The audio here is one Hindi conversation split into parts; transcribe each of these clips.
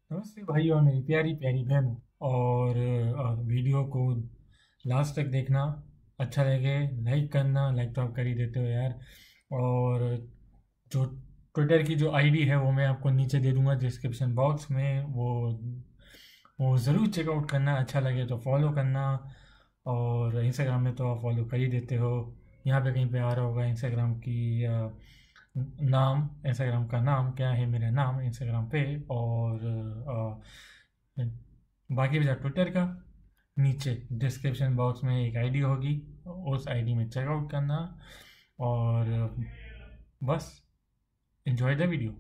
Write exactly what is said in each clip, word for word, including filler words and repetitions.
नमस्ते भाइयों और मेरी प्यारी प्यारी बहनों। और अ, वीडियो को लास्ट तक देखना, अच्छा लगे लाइक करना। लाइक तो आप कर ही देते हो यार। और जो ट्विटर की जो आईडी है वो मैं आपको नीचे दे दूंगा डिस्क्रिप्शन बॉक्स में। वो वो ज़रूर चेकआउट करना, अच्छा लगे तो फॉलो करना। और इंस्टाग्राम में तो आप फॉलो कर ही देते हो। यहाँ पे कहीं पे आ रहा होगा इंस्टाग्राम की अ, नाम, इंस्टाग्राम का नाम क्या है, मेरा नाम इंस्टाग्राम पे। और अ, बाकी बचा ट्विटर का, नीचे डिस्क्रिप्शन बॉक्स में एक आईडी होगी, उस आईडी में चेकआउट करना। और बस एंजॉय द वीडियो।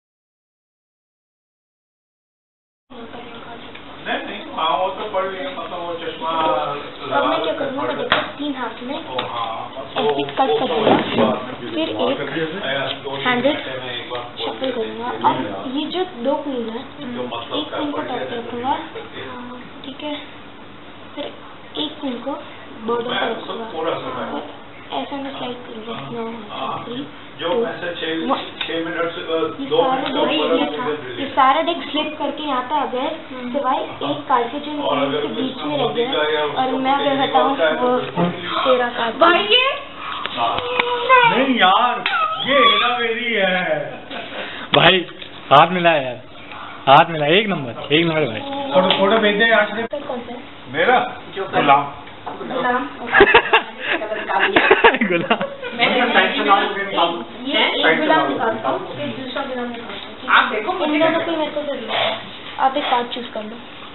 नहीं नहीं हाँ वो तो पढ़ लिया, मतलब वो चश्मा अब मैं क्या करूँगा, मैं देखो तीन हाथ में ऐसे कट कर दूँगा, फिर एक हैंडेड शफल करूँगा। अब ये जो दो क्वीन है, एक क्वीन को टॉप पे रखूँगा, ठीक है, फिर एक क्वीन को बॉर्डर पे रखूँगा और ऐसा मैं स्लाइड करूँगा। नौ थ्री जो ऐसे छह मिनट दो ये सारा डेक स्लिप करके यहाँ पे आ गए, सिवाय एक कार्ड के जो के बीच में रह गया। और मैं अगर हटाऊँ वो तेरह कार्ड। भाई ये नहीं यार, ये हेरा फेरी है भाई। हाथ मिला यार, हाथ मिला। एक नंबर एक नंबर भाई। फोटो फोटो भेज दे यार। कौन सा मेरा गुलाम गुलाम गुलाम ये एक गुलाम निकालता हूँ, फिर दूसरा गुलाम निकालता हूँ। आप देखो इन दोनों को मेरे को जरूर है। आप एक कार्ड चूज कर लो।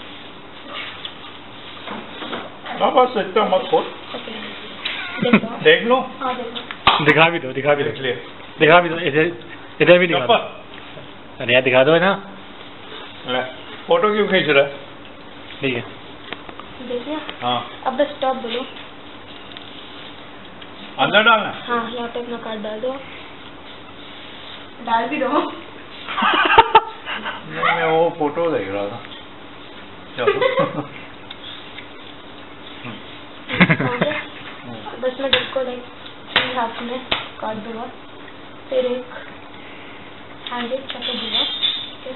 बस इतना मत खोल, देखो देख लो। हाँ देखो, दिखा भी दो, दिखा भी दो, देख लिए दिखा भी दो। इधर इधर भी दिखा दो। अरे यार दिखा दो ना। फोटो क्यों खींच रहा है? ठीक है, देख लिया। हाँ अब बस स्टॉप बोलो। अंदर डालना है? हाँ यहाँ पे अपना कार्ड डाल दो। डाल भी दो। नहीं मैं वो फोटो देख रहा था। चलो बस मैं डेक को लाइक तीन हाथ में काट दूंगा, फिर एक हैंडेड शफल दूंगा, फिर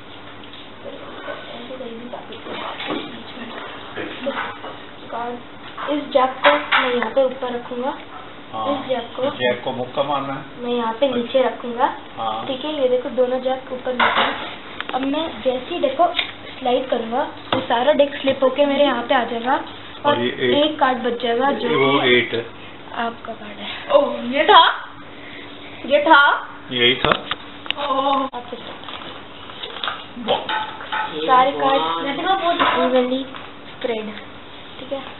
ऐसे करेंगे ताकि कार्ड इस जैक को मैं यहाँ पे ऊपर रखूंगा। इस जैक को जैक को मुक्का मारना है, मैं यहाँ पे नीचे रखूंगा। हाँ। ठीक है, ये देखो दोनों जैक ऊपर नीचे। अब मैं जैसे ही डेक को स्लाइड करूंगा तो सारा डेक स्लिप होके मेरे यहाँ पे आ जाएगा और, और एक कार्ड बच जाएगा जो वो एट है। आपका कार्ड है। ओह ये था, ये था, यही था। ओह आपके सारे कार्ड इवनली स्प्रेड, ठीक है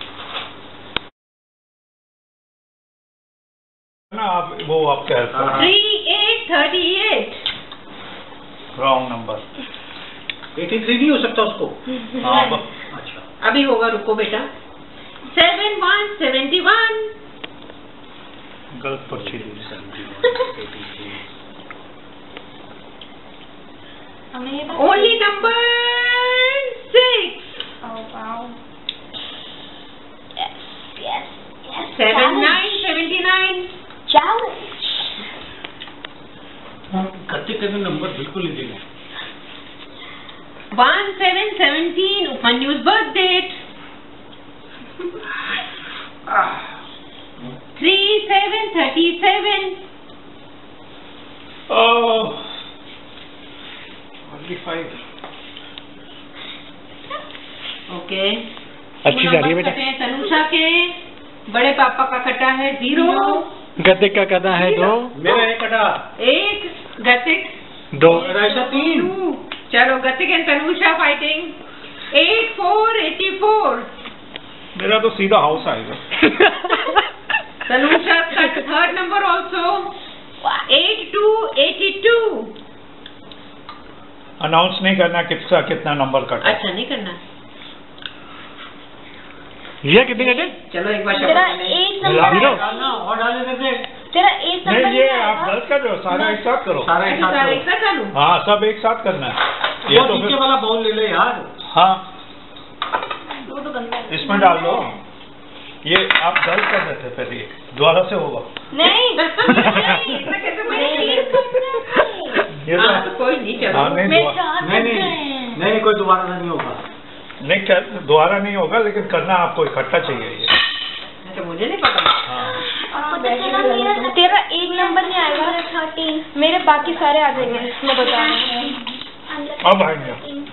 ना। आप वो आपके हेल्प कर three eight thirty eight wrong number. Eighty three नहीं हो सकता उसको। हाँ अच्छा अभी होगा, रुको बेटा। सेवन वन सेवेंटी वन गलत पर्ची दी। Only number six seven nine seventy nine challenge. कत्ते कत्ते नंबर बिल्कुल नहीं देना। वन सेवन सेवनटीन उपन्यूज birth date. Three seven thirty seven only five. Okay, अच्छी जा रही है बेटा। तनुषा के बड़े पापा का कटा है जीरो, गतिक का कटा है दो, मेरा एक कटा एक, गतिक दो, राइसा तीन। चलो Gatik and Tanusha fighting. Eight four eighty four मेरा तो सीधा हाउस आएगा। Tanusha cut third number also. Eight two eighty two. Announce नहीं करना किसका कितना नंबर कटा। अच्छा नहीं करना। ये कितने कटे? चलो एक बार तेरा शपथ लें। एक नंबर जीरो। डालना और डालने करते तेरा एक नंबर नहीं ये नहीं आप आएगा। गलत कर रहे हो, सारा एक साथ करो। सारा एक साथ सारे एक करो। साथ चालू। हाँ सब एक साथ करना है। ये वो तो नीचे फिर वाला बॉल ले ले यार। हाँ वो तो गंदा है। इसमें डाल दो। ये आप गलत कर रहे थे, फिर ये दोबारा से होगा। नहीं नहीं, इतना कैसे बनेगी? ये हाँ, तो कोई नहीं, चलो। हाँ, नहीं, मेरे दुआ- हाथ नहीं, बच नहीं। गए हैं। नहीं नहीं, कोई दोबारा नहीं होगा। नहीं कर दोबारा नहीं होगा, लेकिन करना आपको इकट्ठा चाहिए ये। अच्छा, मुझे नहीं पता। हाँ तेरा एक नंबर नहीं आएगा, थर्टीन मेरे बाकी सारे आ जाएंगे, मैं बता रही हूँ। अब आएंगे।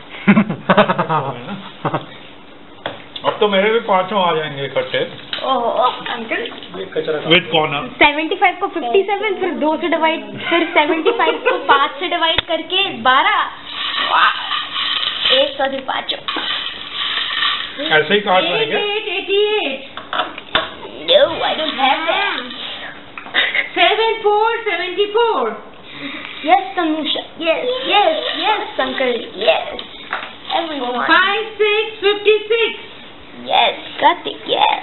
अब तो मेरे भी पांचों आ जाएंगे इकट्ठे। ओहो uncle, with corner. Seventy five को फिफ्टी सेवन, फिर दो से डिवाइड, फिर सेवेंटी फाइव को पाँच से डिवाइड करके बारह, एक सौ से पाँचों। ऐसे ही काट लेंगे। eighty-eight. No, I don't have that. seven four seventy-four. Yes, Tanusha. Yes, yes, yes, Uncle. Yes. Everyone. five six fifty-six. Yes, Kartik. Yes.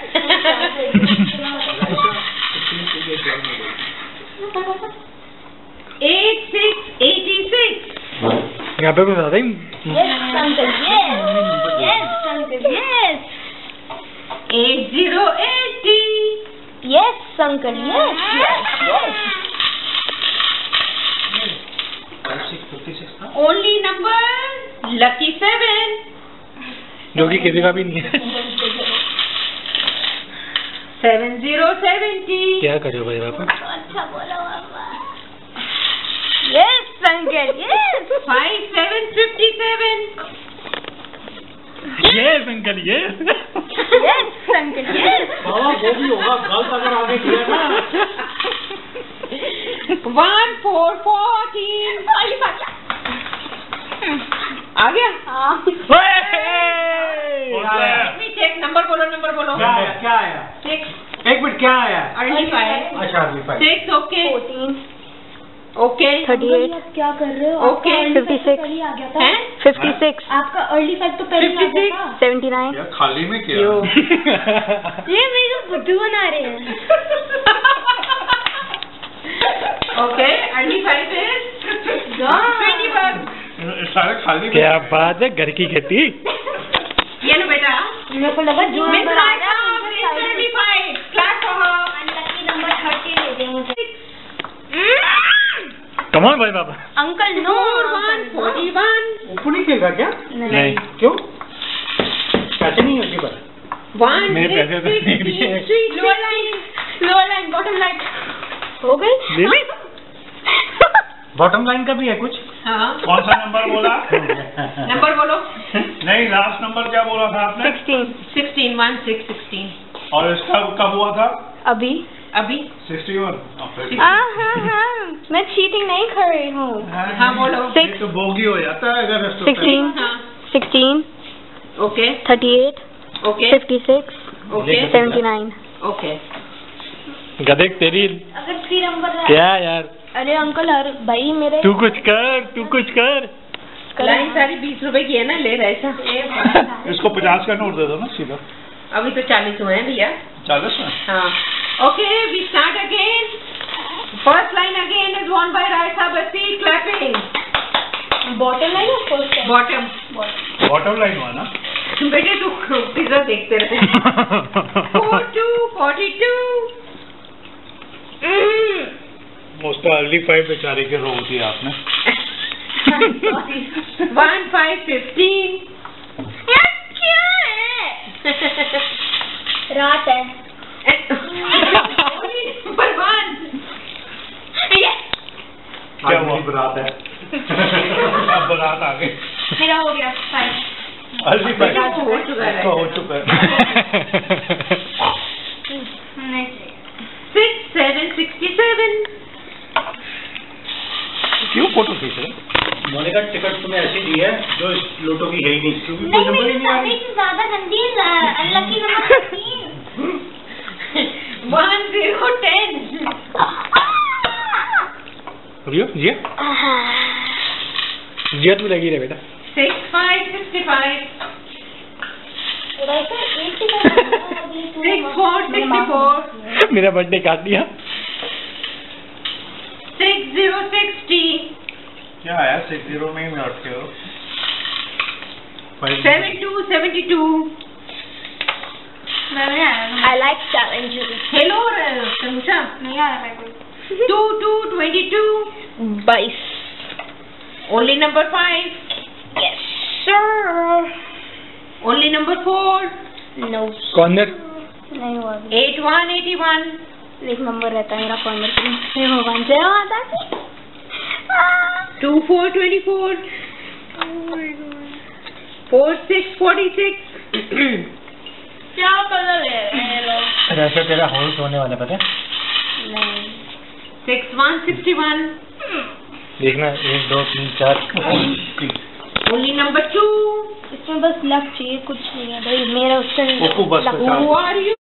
eight six eighty-six. यहाँ पे कुछ ज़्यादा ही Yes, Uncle. Yes. Yes, Uncle. Yes. eight zero eighty. Yes, Uncle. Yes. Yes. Yes. Only number lucky seven. जो कि किसी का भी नहीं है। seven zero seventy. क्या करे भाई बापा? अच्छा बोला बाबा। Yes, Uncle. Yes. five seven fifty-seven. Yes, uncle, yes. Yes, Uncle. Yes. बाबा वो भी होगा, गलत अगर आगे किया ना। one four fourteen. आ गया? हाँ। Let me check. नंबर बोलो, नंबर बोलो। क्या आया, क्या आया? Six. एक मिनट, क्या आया? Early five. अच्छा अभी five. Six. Okay. Fourteen. Okay. Thirty-eight. क्या कर रहे हो? Okay. Fifty-six. हैं? Fifty-six. आपका early five तो पहले आ गया था। Seventy-nine. क्या खाली में किया? ये मेरे को बुद्धू बना रहे हैं। Okay. Early five is twenty-one. सारे खाली में। क्या बात है, घर की खेती। ये लो बेटा। मेरे को लगा जो Miss नंबर आ Raika, रहा है early five. Clap for her. Unlucky number thirty ले देंगे। कम ऑन भाई बाबा। Uncle no. Four one forty-one. ऊपर नहीं खेलेगा क्या? नहीं। क्यों? पैसे नहीं है उसके पास। One मेरे six पैसे तो नहीं sixty. दिए। Three lower line. Lower line. Bottom line. हो गई? ले ली? बॉटम लाइन का भी है कुछ? हाँ। कौन सा नंबर बोला? नंबर बोलो। नहीं, लास्ट नंबर क्या बोला था आपने? Sixteen. Sixteen. One six sixteen. और इसका कब हुआ था? अभी? अभी? Sixty one. हाँ हाँ हाँ, मैं चीटिंग नहीं कर रही हूँ। हाँ बोलो। Six. तो बोगी हो जाता है अगर रेस्ट होता है। Sixteen. हाँ। Sixteen. Okay. Thirty-eight. Okay. Fifty-six. Okay. Seventy-nine. Okay. गधे तेरी अगर थ्री नंबर क्या यार? अरे अंकल हर भाई मेरे तू कुछ कर, तू कुछ कर। लाइन सारी बीस रुपए की है ना, ले रहा ऐसा। इसको पचास का नोट दे दो ना सीधा। अभी तो चालीस हुए हैं भैया। चालीस में? हाँ। Okay, we start again. First line again is won by Raisa Basti. Clapping. Bottle line है फर्स्ट Bottom. बॉटम लाइन हुआ ना? बेटे तू पिज्जा देखते रहे। Four two forty two. उसका अर्ली फाइव बेचारे के रो होती है आपने। One five fifteen. यार क्या है? रात है। Number one. क्या हुआ? बरात है। अब बारात आ गई। मेरा हो गया फाइव। अर्ली फाइव हो चुका है। इसका हो चुका है। Six seven sixty seven. क्यों फोटो खींच रहे? मोनिका टिकट तुम्हें ऐसी दी है जो इस लोटो की है ही नहीं, क्योंकि कोई नहीं नंबर ही मेरी नहीं आ रही। सारी से ज्यादा गंदी अनलकी नंबर तीन। One zero ten. रियो जिया जिया तू लगी रहे बेटा। Six five sixty five. Six four sixty four. मेरा बर्थडे काट दिया। Six zero sixty. क्या आया? सिक्स जीरो में ही मैं अटके हो। Seven two seventy two. I like challenges. Hello, Tamusha. नहीं आया मेरे को। Two two twenty two. बाईस। Only number five. Yes, sir. Only number four. No corner नहीं हुआ अभी। Eight one eighty one. एक नंबर रहता है मेरा कॉर्नर पे। हे भगवान, जय माता दी। Two four twenty four. Four six forty six. क्या कलर ले रहे हैं ये लोग? ऐसे तेरा होल्ड होने वाला पता है? नहीं। Six one sixty one. देखना एक दो तीन चार। Only number two. इसमें बस लक चाहिए, कुछ नहीं है भाई मेरा उससे ओको बस luck- पचास। Who are you?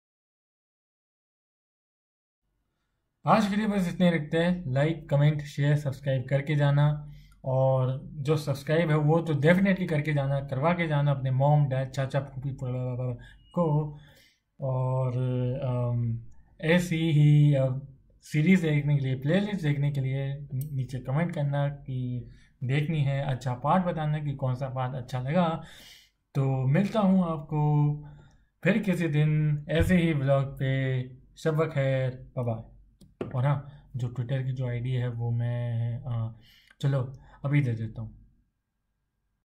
आज के लिए बस इतने रखते हैं। लाइक कमेंट शेयर सब्सक्राइब करके जाना, और जो सब्सक्राइब है वो तो डेफिनेटली करके जाना, करवा के जाना अपने मॉम डैड चाचा फूफी को। और अम, ऐसी ही सीरीज़ देखने के लिए, प्लेलिस्ट देखने के लिए नीचे कमेंट करना कि देखनी है, अच्छा पार्ट बताना कि कौन सा पार्ट अच्छा लगा। तो मिलता हूँ आपको फिर किसी दिन ऐसे ही ब्लॉग पे। शब खैर, बाय बाय। और हाँ, जो ट्विटर की जो आईडी है वो मैं आ, चलो अभी दे देता हूँ।